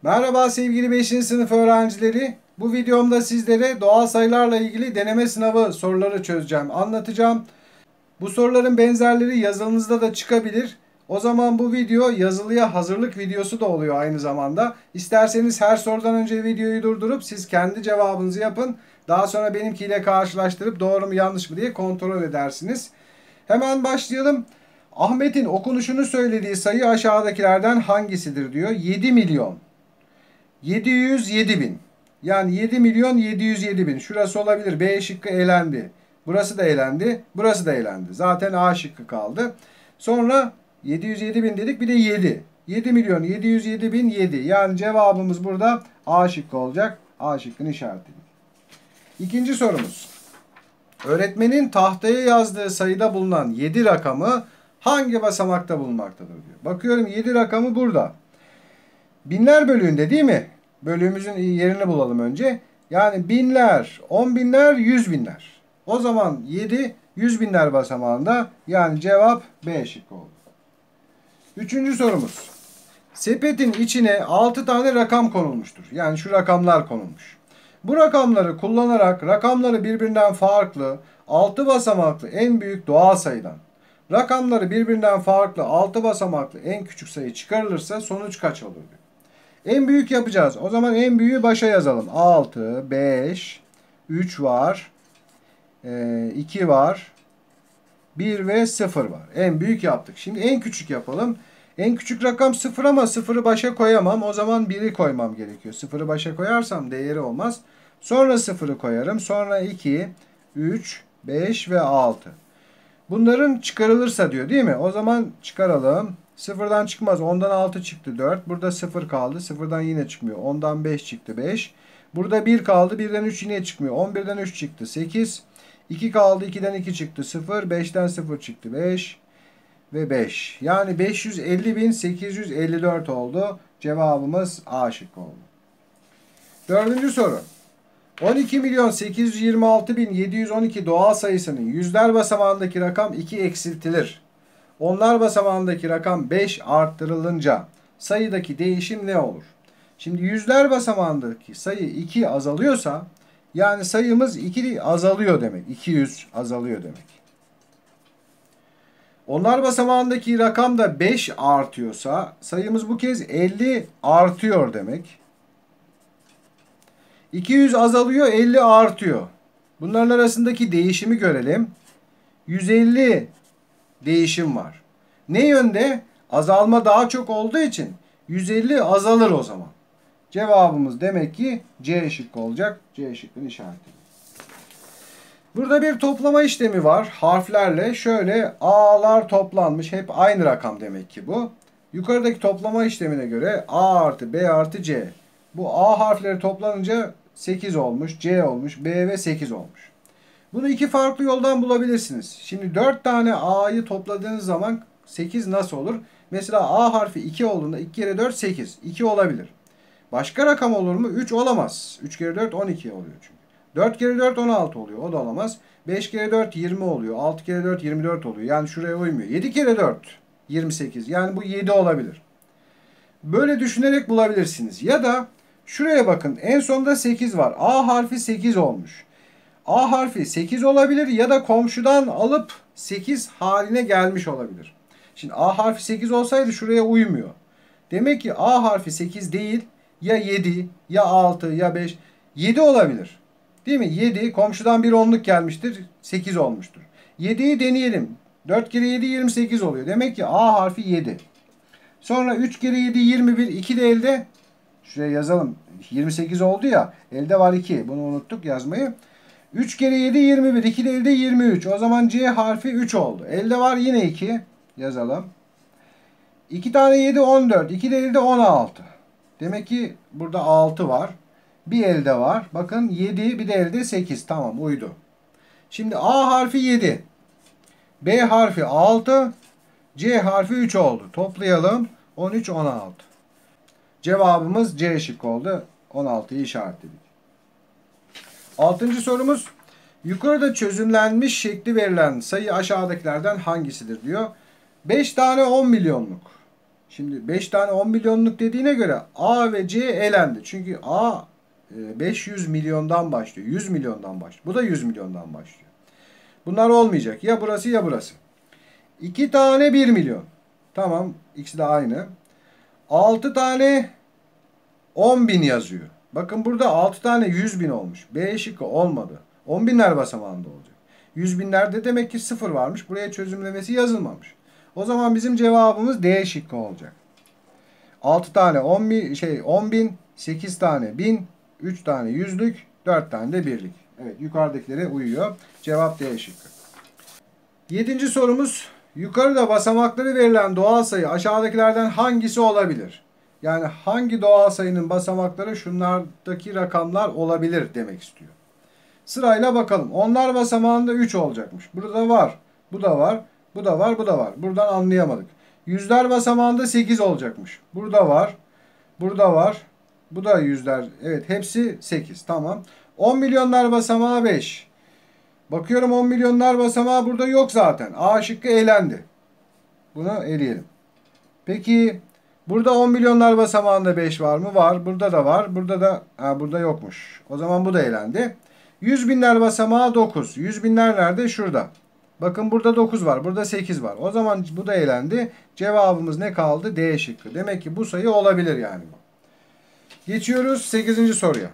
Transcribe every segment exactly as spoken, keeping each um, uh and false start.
Merhaba sevgili beşinci sınıf öğrencileri. Bu videomda sizlere doğal sayılarla ilgili deneme sınavı soruları çözeceğim, anlatacağım. Bu soruların benzerleri yazılınızda da çıkabilir. O zaman bu video yazılıya hazırlık videosu da oluyor aynı zamanda. İsterseniz her sorudan önce videoyu durdurup siz kendi cevabınızı yapın. Daha sonra benimkiyle karşılaştırıp doğru mu yanlış mı diye kontrol edersiniz. Hemen başlayalım. Ahmet'in okunuşunu söylediği sayı aşağıdakilerden hangisidir diyor. yedi milyon. yedi yüz yedi bin. Yani yedi milyon yedi yüz yedi bin. Şurası olabilir. B şıkkı elendi. Burası da elendi. Burası da elendi. Zaten A şıkkı kaldı. Sonra yedi yüz yedi bin dedik. Bir de yedi. yedi milyon yedi yüz yedi bin yedi. Yani cevabımız burada A şıkkı olacak. A şıkkını işaretledik. İkinci sorumuz. Öğretmenin tahtaya yazdığı sayıda bulunan yedi rakamı hangi basamakta bulunmaktadır diyor. Bakıyorum yedi rakamı burada. Binler bölüğünde değil mi? Bölüğümüzün yerini bulalım önce. Yani binler, on binler, yüz binler. O zaman yedi yüz binler basamağında, yani cevap B şıkkı oldu. Üçüncü sorumuz. Sepetin içine altı tane rakam konulmuştur. Yani şu rakamlar konulmuş. Bu rakamları kullanarak rakamları birbirinden farklı altı basamaklı en büyük doğal sayıdan rakamları birbirinden farklı altı basamaklı en küçük sayı çıkarılırsa sonuç kaç olur diyor. En büyük yapacağız. O zaman en büyüğü başa yazalım. altı, beş, üç var. iki var. bir ve sıfır var. En büyük yaptık. Şimdi en küçük yapalım. En küçük rakam sıfır ama sıfırı başa koyamam. O zaman biri koymam gerekiyor. sıfırı başa koyarsam değeri olmaz. Sonra sıfırı koyarım. Sonra iki, üç, beş ve altı. Bunların çıkarılırsa diyor değil mi? O zaman çıkaralım. sıfırdan çıkmaz. ondan altı çıktı dört. Burada sıfır kaldı. sıfırdan yine çıkmıyor. ondan beş çıktı beş. Burada bir kaldı. birden üç yine çıkmıyor. on birden üç çıktı sekiz. iki kaldı. ikiden iki çıktı sıfır. beşten sıfır çıktı beş. Ve beş. Yani beş yüz elli bin sekiz yüz elli dört oldu. Cevabımız A şıkkı oldu. Dördüncü soru. on iki milyon sekiz yüz yirmi altı bin yedi yüz on iki doğal sayısının yüzler basamağındaki rakam iki eksiltilir. Onlar basamağındaki rakam beş arttırılınca sayıdaki değişim ne olur? Şimdi yüzler basamağındaki sayı iki azalıyorsa yani sayımız iki azalıyor demek. iki yüz azalıyor demek. Onlar basamağındaki rakam da beş artıyorsa sayımız bu kez elli artıyor demek. iki yüz azalıyor, elli artıyor. Bunların arasındaki değişimi görelim. yüz elli değişim var. Ne yönde? Azalma daha çok olduğu için yüz elli azalır o zaman. Cevabımız demek ki C şıkkı olacak. C şıkkını işaretleyelim. Burada bir toplama işlemi var harflerle. Şöyle A'lar toplanmış. Hep aynı rakam demek ki bu. Yukarıdaki toplama işlemine göre A artı B artı C. Bu A harfleri toplanınca sekiz olmuş. C olmuş. B ve sekiz olmuş. Bunu iki farklı yoldan bulabilirsiniz. Şimdi dört tane A'yı topladığınız zaman sekiz nasıl olur? Mesela A harfi iki olduğunda iki kere dört sekiz. iki olabilir. Başka rakam olur mu? üç olamaz. üç kere dört on iki oluyor çünkü. dört kere dört on altı oluyor. O da olamaz. beş kere dört yirmi oluyor. altı kere dört yirmi dört oluyor. Yani şuraya uymuyor. yedi kere dört yirmi sekiz. Yani bu yedi olabilir. Böyle düşünerek bulabilirsiniz. Ya da şuraya bakın. En sonda sekiz var. A harfi sekiz olmuş. A harfi sekiz olabilir ya da komşudan alıp sekiz haline gelmiş olabilir. Şimdi A harfi sekiz olsaydı şuraya uymuyor. Demek ki A harfi sekiz değil, ya yedi, ya altı, ya beş. yedi olabilir. Değil mi? yedi, komşudan bir onluk gelmiştir, sekiz olmuştur. yediyi deneyelim. dört kere yedi yirmi sekiz oluyor. Demek ki A harfi yedi. Sonra üç kere yedi yirmi bir, iki de elde. Şuraya yazalım. yirmi sekiz oldu ya. Elde var iki. Bunu unuttuk yazmayı. üç kere yedi yirmi bir. iki de elde yirmi üç. O zaman C harfi üç oldu. Elde var yine iki. Yazalım. iki tane yedi on dört. iki de elde on altı. Demek ki burada altı var. Bir elde var. Bakın yedi, bir de elde sekiz. Tamam, uydu. Şimdi A harfi yedi. B harfi altı. C harfi üç oldu. Toplayalım. on üç on altı. Cevabımız C şıkkı oldu. on altıyı işaretledik. Altıncı sorumuz. Yukarıda çözümlenmiş şekli verilen sayı aşağıdakilerden hangisidir diyor. beş tane on milyonluk Şimdi beş tane on milyonluk dediğine göre A ve C elendi. Çünkü A beş yüz milyondan başlıyor. yüz milyondan başlıyor. Bu da yüz milyondan başlıyor. Bunlar olmayacak. Ya burası ya burası. iki tane bir milyon. Tamam. İkisi de aynı. altı tane on bin yazıyor. Bakın burada altı tane yüz bin olmuş. B şıkkı olmadı. on binler basamağında olacak. yüz binlerde demek ki sıfır varmış. Buraya çözümlemesi yazılmamış. O zaman bizim cevabımız D şıkkı olacak. altı tane on bin, şey on bin, sekiz tane bin, üç tane yüzlük, dört tane de birlik. Evet, yukarıdakilere uyuyor. Cevap D şıkkı. Yedinci sorumuz. Yukarıda basamakları verilen doğal sayı aşağıdakilerden hangisi olabilir? Yani hangi doğal sayının basamakları şunlardaki rakamlar olabilir demek istiyor. Sırayla bakalım. Onlar basamağında üç olacakmış. Burada var. Bu da var. Bu da var. Bu da var. Buradan anlayamadık. Yüzler basamağında sekiz olacakmış. Burada var. Burada var. Bu da yüzler. Evet, hepsi sekiz. Tamam. on milyonlar basamağı beş. Bakıyorum on milyonlar basamağı burada yok zaten. A şıkkı elendi. Bunu eleyelim. Peki burada on milyonlar basamağında beş var mı? Var. Burada da var. Burada da ha, burada yokmuş. O zaman bu da elendi. yüz binler basamağı dokuz. yüz binler nerede? Şurada. Bakın burada dokuz var. Burada sekiz var. O zaman bu da elendi. Cevabımız ne kaldı? D şıkkı. Demek ki bu sayı olabilir yani. Geçiyoruz sekizinci soruya.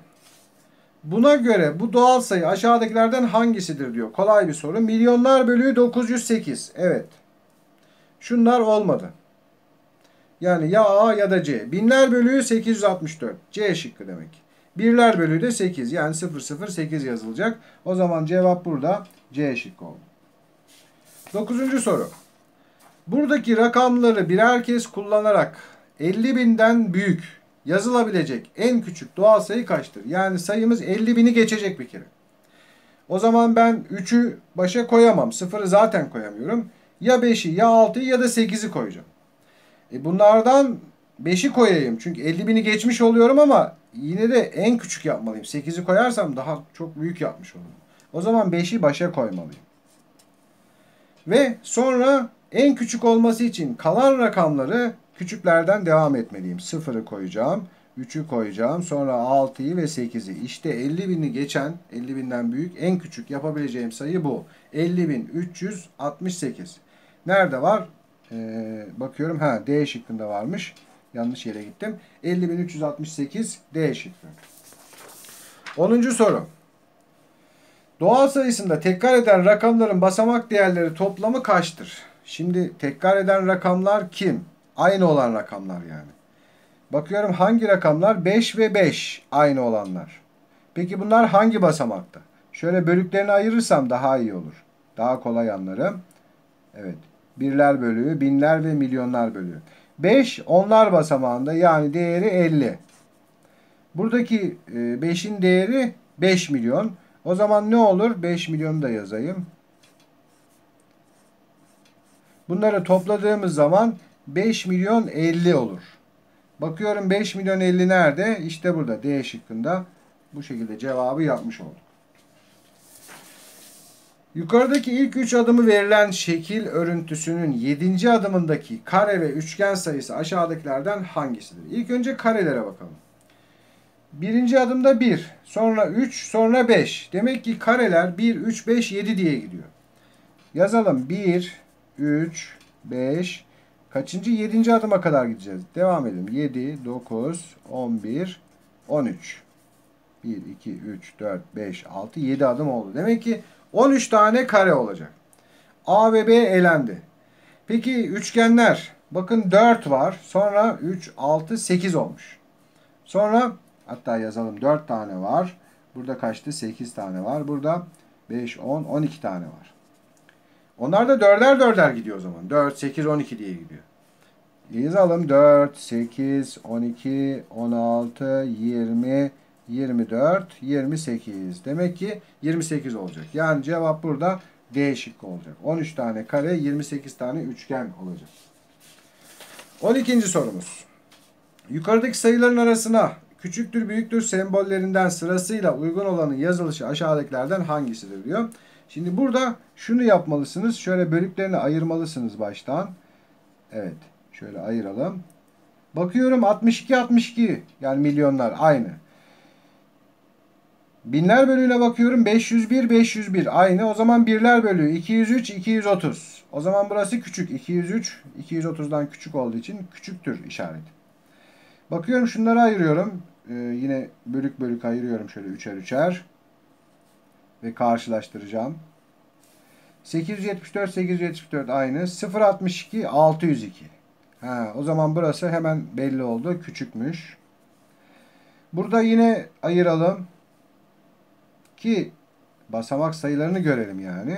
Buna göre bu doğal sayı aşağıdakilerden hangisidir diyor. Kolay bir soru. Milyonlar bölü dokuz yüz sekiz. Evet. Şunlar olmadı. Yani ya A ya da C. Binler bölü sekiz yüz altmış dört. C şıkkı demek. Birler bölü de sekiz. Yani sıfır sıfır sekiz yazılacak. O zaman cevap burada C şıkkı oldu. Dokuzuncu soru. Buradaki rakamları birer kez kullanarak elli binden büyük yazılabilecek en küçük doğal sayı kaçtır? Yani sayımız elli bini geçecek bir kere. O zaman ben üçü başa koyamam. sıfırı zaten koyamıyorum. Ya beşi ya altıyı ya da sekizi koyacağım. E bunlardan beşi koyayım. Çünkü elli bini geçmiş oluyorum ama yine de en küçük yapmalıyım. sekizi koyarsam daha çok büyük yapmış olurum. O zaman beşi başa koymalıyım. Ve sonra en küçük olması için kalan rakamları küçüklerden devam etmeliyim. sıfırı koyacağım. üçü koyacağım. Sonra altıyı ve sekizi. İşte elli bini geçen, elli binden büyük en küçük yapabileceğim sayı bu. elli bin üç yüz altmış sekiz. Nerede var? Ee, bakıyorum. Ha, D şıkkında varmış. Yanlış yere gittim. elli bin üç yüz altmış sekiz D şıkkı. onuncu soru. Doğal sayısında tekrar eden rakamların basamak değerleri toplamı kaçtır? Şimdi tekrar eden rakamlar kim? Aynı olan rakamlar yani. Bakıyorum hangi rakamlar? beş ve beş aynı olanlar. Peki bunlar hangi basamakta? Şöyle bölüklerini ayırırsam daha iyi olur. Daha kolay anlarım. Evet. Birler bölüğü, binler ve milyonlar bölüğü. beş onlar basamağında, yani değeri elli. Buradaki beşin değeri beş milyon. O zaman ne olur? beş milyonu da yazayım. Bunları topladığımız zaman beş milyon elli olur. Bakıyorum beş milyon elli nerede? İşte burada D şıkkında. Bu şekilde cevabı yapmış olduk. Yukarıdaki ilk üç adımı verilen şekil örüntüsünün yedinci adımındaki kare ve üçgen sayısı aşağıdakilerden hangisidir? İlk önce karelere bakalım. Birinci adımda bir, sonra üç, sonra beş. Demek ki kareler bir, üç, beş, yedi diye gidiyor. Yazalım. bir, üç, beş. Kaçıncı? yedinci adıma kadar gideceğiz. Devam edelim. yedi, dokuz, on bir, on üç. bir, iki, üç, dört, beş, altı, yedi adım oldu. Demek ki on üç tane kare olacak. A ve B elendi. Peki üçgenler. Bakın dört var. Sonra üç, altı, sekiz olmuş. Sonra hatta yazalım, dört tane var. Burada kaçtı? sekiz tane var. Burada beş, on, on iki tane var. Onlar da dörder dörder gidiyor o zaman. dört, sekiz, on iki diye gidiyor. Yazalım. dört, sekiz, on iki, on altı, yirmi, yirmi dört, yirmi sekiz. Demek ki yirmi sekiz olacak. Yani cevap burada D şıkkı olacak. on üç tane kare, yirmi sekiz tane üçgen olacak. on ikinci sorumuz. Yukarıdaki sayıların arasına küçüktür büyüktür sembollerinden sırasıyla uygun olanın yazılışı aşağıdakilerden hangisidir diyor. Şimdi burada şunu yapmalısınız. Şöyle bölüklerini ayırmalısınız baştan. Evet. Şöyle ayıralım. Bakıyorum altmış iki altmış iki. Yani milyonlar aynı. Binler bölüğüne bakıyorum. beş yüz bir beş yüz bir. Aynı. O zaman birler bölüğü. iki yüz üç iki yüz otuz. O zaman burası küçük. iki yüz üç iki yüz otuzdan küçük olduğu için küçüktür işareti. Bakıyorum şunları ayırıyorum. Ee, yine bölük bölük ayırıyorum şöyle üçer üçer. Ve karşılaştıracağım. sekiz yüz yetmiş dört sekiz yüz yetmiş dört aynı. sıfır virgül altmış iki altı yüz iki. Ha, o zaman burası hemen belli oldu. Küçükmüş. Burada yine ayıralım. Ki basamak sayılarını görelim yani.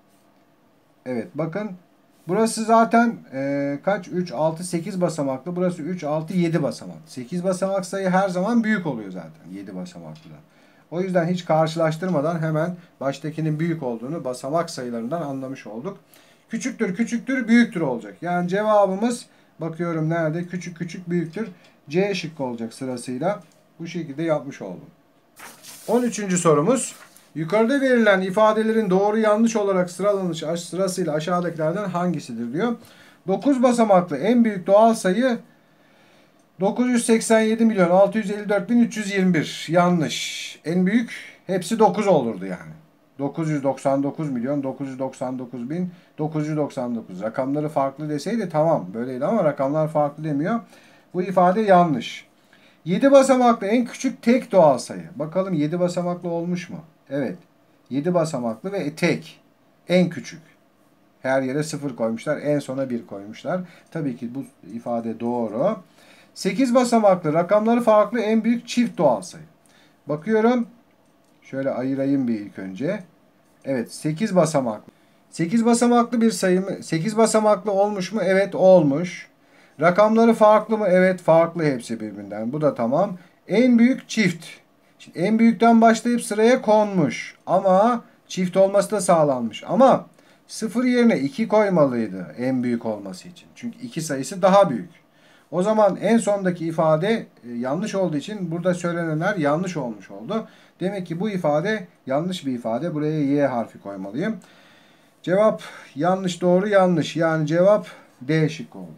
Evet bakın. Burası zaten e, kaç? üç, altı, sekiz basamaklı. Burası üç, altı, yedi basamak. sekiz basamak sayı her zaman büyük oluyor zaten. yedi basamaklı da. O yüzden hiç karşılaştırmadan hemen baştakinin büyük olduğunu basamak sayılarından anlamış olduk. Küçüktür, küçüktür, büyüktür olacak. Yani cevabımız bakıyorum nerede? Küçük, küçük, büyüktür. C şıkkı olacak sırasıyla. Bu şekilde yapmış oldum. on üçüncü sorumuz. Yukarıda verilen ifadelerin doğru yanlış olarak sıralanış sırasıyla aşağıdakilerden hangisidir diyor. dokuz basamaklı en büyük doğal sayı dokuz yüz seksen yedi milyon altı yüz elli dört bin üç yüz yirmi bir. Yanlış. En büyük hepsi dokuz olurdu yani. dokuz yüz doksan dokuz milyon dokuz yüz doksan dokuz bin dokuz yüz doksan dokuz. Rakamları farklı deseydi tamam böyleydi ama rakamlar farklı demiyor. Bu ifade yanlış. yedi basamaklı en küçük tek doğal sayı. Bakalım yedi basamaklı olmuş mu? Evet. yedi basamaklı ve tek. En küçük. Her yere sıfır koymuşlar. En sona bir koymuşlar. Tabii ki bu ifade doğru. sekiz basamaklı rakamları farklı en büyük çift doğal sayı. Bakıyorum. Şöyle ayırayım bir ilk önce. Evet sekiz basamaklı. sekiz basamaklı bir sayı mı? sekiz basamaklı olmuş mu? Evet olmuş. Rakamları farklı mı? Evet farklı hepsi birbirinden. Bu da tamam. En büyük çift. Şimdi en büyükten başlayıp sıraya konmuş. Ama çift olması da sağlanmış. Ama sıfır yerine iki koymalıydı en büyük olması için. Çünkü iki sayısı daha büyük. O zaman en sondaki ifade e, yanlış olduğu için burada söylenenler yanlış olmuş oldu. Demek ki bu ifade yanlış bir ifade. Buraya Y harfi koymalıyım. Cevap yanlış doğru yanlış. Yani cevap D şıkkı oldu.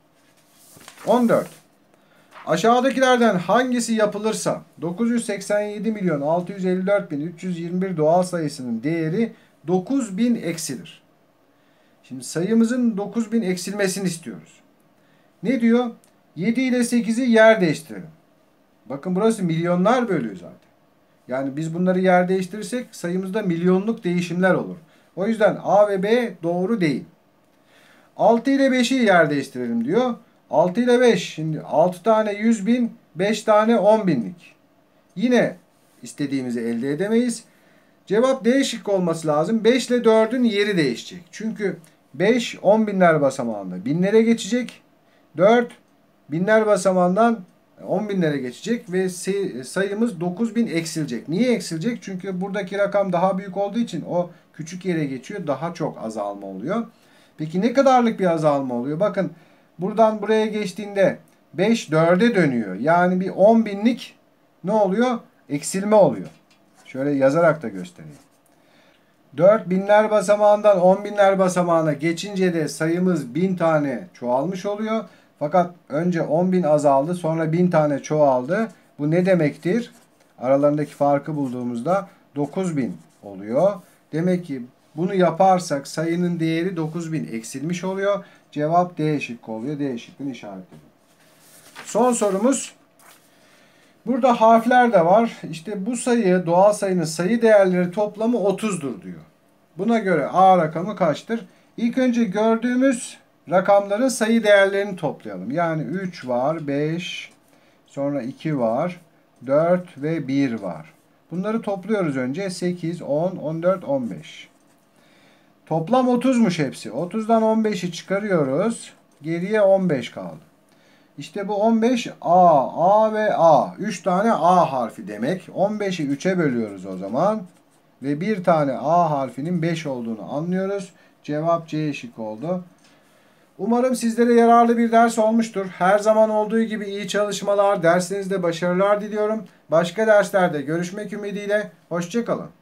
on dört. Aşağıdakilerden hangisi yapılırsa dokuz yüz seksen yedi milyon altı yüz elli dört bin üç yüz yirmi bir doğal sayısının değeri dokuz bin eksilir. Şimdi sayımızın dokuz bin eksilmesini istiyoruz. Ne diyor? yedi ile sekizi yer değiştirelim. Bakın burası milyonlar bölüyor zaten. Yani biz bunları yer değiştirirsek sayımızda milyonluk değişimler olur. O yüzden A ve B doğru değil. altı ile beşi yer değiştirelim diyor. altı ile beş. Şimdi altı tane yüz bin, beş tane on binlik. Yine istediğimizi elde edemeyiz. Cevap D şıkkı olması lazım. beş ile dördün yeri değişecek. Çünkü beş on binler basamağında binlere geçecek. dört binler basamağından on binlere geçecek ve sayımız dokuz bin eksilecek. Niye eksilecek? Çünkü buradaki rakam daha büyük olduğu için o küçük yere geçiyor. Daha çok azalma oluyor. Peki ne kadarlık bir azalma oluyor? Bakın buradan buraya geçtiğinde beş dörde dönüyor. Yani bir on binlik ne oluyor? Eksilme oluyor. Şöyle yazarak da göstereyim. dört binler basamağından on binler basamağına geçince de sayımız bin tane çoğalmış oluyor. Fakat önce on bin azaldı, sonra bin tane çoğaldı. Bu ne demektir? Aralarındaki farkı bulduğumuzda dokuz bin oluyor. Demek ki bunu yaparsak sayının değeri dokuz bin eksilmiş oluyor. Cevap D şıkkı oluyor. D şıkkını işaretledim. Son sorumuz. Burada harfler de var. İşte bu sayı, doğal sayının sayı değerleri toplamı otuzdur diyor. Buna göre A rakamı kaçtır? İlk önce gördüğümüz rakamların sayı değerlerini toplayalım. Yani üç var, beş, sonra iki var, dört ve bir var. Bunları topluyoruz önce. sekiz, on, on dört, on beş. Toplam otuzmuş hepsi. otuzdan on beşi çıkarıyoruz. Geriye on beş kaldı. İşte bu on beş A, A ve A. üç tane A harfi demek. on beşi üçe bölüyoruz o zaman. Ve bir tane A harfinin beş olduğunu anlıyoruz. Cevap C şık oldu. Umarım sizlere yararlı bir ders olmuştur. Her zaman olduğu gibi iyi çalışmalar, derslerinizde başarılar diliyorum. Başka derslerde görüşmek ümidiyle. Hoşça kalın.